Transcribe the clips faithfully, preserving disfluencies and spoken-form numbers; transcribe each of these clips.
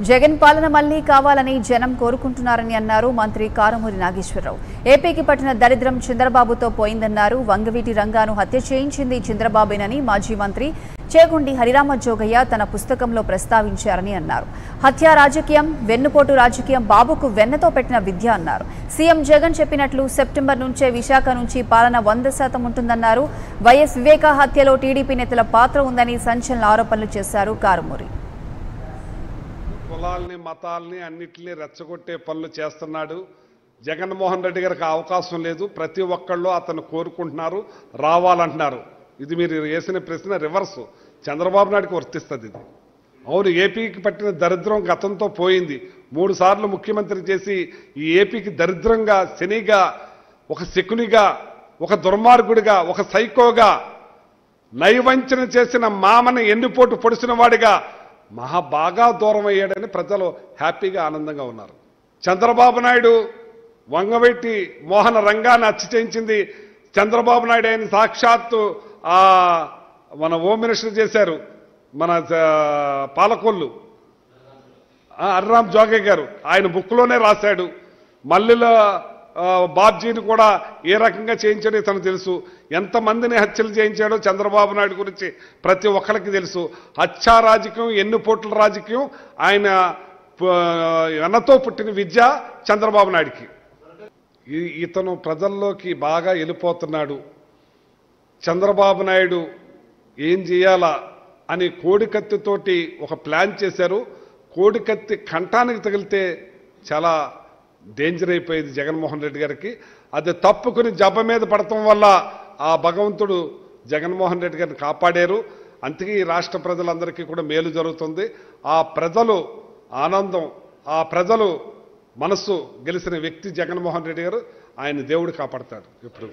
జగన్ పాలన మళ్లీ కావాలని జనం కోరుకుంటున్నారని అన్నారు మంత్రి కారుమూరి నాగేశ్వరరావు. ఏపీకి పట్టిన దరిద్రం చంద్రబాబుతో పోయిందన్నారు. వంగవీటి రంగాను హత్య చేయించింది చంద్రబాబేనని మాజీ మంత్రి చేగుండి హరిరామ జోగయ్య తన పుస్తకంలో ప్రస్తావించారని అన్నారు. హత్య రాజకీయం, వెన్నుపోటు రాజకీయం బాబుకు వెన్నతో పెట్టిన విద్య అన్నారు. సీఎం జగన్ చెప్పినట్లు సెప్టెంబర్ నుంచే విశాఖ నుంచి పాలన వంద శాతం ఉంటుందన్నారు. వైఎస్ వివేక హత్యలో టీడీపీ నేతల పాత్ర ఉందని సంచలన ఆరోపణలు చేశారు కారుమూరి. కులాల్ని మతాల్ని అన్నిటిని రెచ్చగొట్టే పనులు చేస్తున్నాడు. జగన్మోహన్ రెడ్డి గారికి అవకాశం లేదు. ప్రతి ఒక్కళ్ళు అతను కోరుకుంటున్నారు, రావాలంటున్నారు. ఇది మీరు వేసిన ప్రశ్న రివర్స్ చంద్రబాబు నాయుడుకి వర్తిస్తుంది. ఇది అవును, ఏపీకి పట్టిన దరిద్రం గతంతో పోయింది. మూడు సార్లు ముఖ్యమంత్రి చేసి ఈ ఏపీకి దరిద్రంగా, శనిగా, ఒక శకునిగా, ఒక దుర్మార్గుడిగా, ఒక సైకోగా, నైవంచన చేసిన మామని ఎన్నిపోటు పొడిచిన వాడిగా మహా బాగా దూరం అయ్యాడని ప్రజలు హ్యాపీగా ఆనందంగా ఉన్నారు. చంద్రబాబు నాయుడు వంగవీటి మోహన రంగాన్ని హత్య చేయించింది చంద్రబాబు నాయుడు. ఆయన సాక్షాత్తు మన హోమ్ మినిస్టర్ చేశారు, మన పాలకొల్లు హరిరామ్ జోగయ్య గారు. ఆయన బుక్లోనే రాశాడు. మల్లెల బాబ్జీని కూడా ఏ రకంగా చేయించాడో తనకు తెలుసు. ఎంతమందిని హత్యలు చేయించాడో చంద్రబాబు నాయుడు గురించి ప్రతి ఒక్కరికి తెలుసు. హత్యా రాజకీయం, ఎన్నుపోట్ల రాజకీయం ఆయన వెన్నతో పుట్టిన విద్య చంద్రబాబు నాయుడికి. ఇతను ప్రజల్లోకి బాగా వెళ్ళిపోతున్నాడు. చంద్రబాబు నాయుడు ఏం చేయాలా అని కోడికత్తితోటి ఒక ప్లాన్ చేశారు. కోడికత్తి కంఠానికి తగిలితే చాలా డేంజర్ అయిపోయింది జగన్మోహన్ రెడ్డి గారికి. అది తప్పుకుని జబ్బ మీద పడటం వల్ల ఆ భగవంతుడు జగన్మోహన్ రెడ్డి గారిని కాపాడారు. అందుకే ఈ రాష్ట్ర ప్రజలందరికీ కూడా మేలు జరుగుతుంది. ఆ ప్రజలు ఆనందం, ఆ ప్రజలు మనస్సు గెలిచిన వ్యక్తి జగన్మోహన్ రెడ్డి గారు. ఆయన దేవుడు కాపాడతాడు. ఇప్పుడు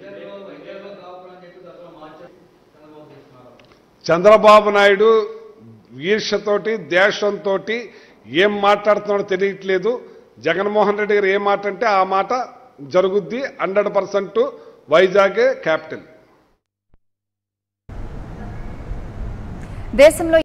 చంద్రబాబు నాయుడు ఈర్ష్యతోటి, ద్వేషంతో ఏం మాట్లాడుతున్నాడో తెలియట్లేదు. జగన్మోహన్ రెడ్డి గారు ఏ మాట అంటే ఆ మాట జరుగుద్ది. హండ్రెడ్ పర్సెంట్ వైజాగే క్యాపిటల్. దేశంలో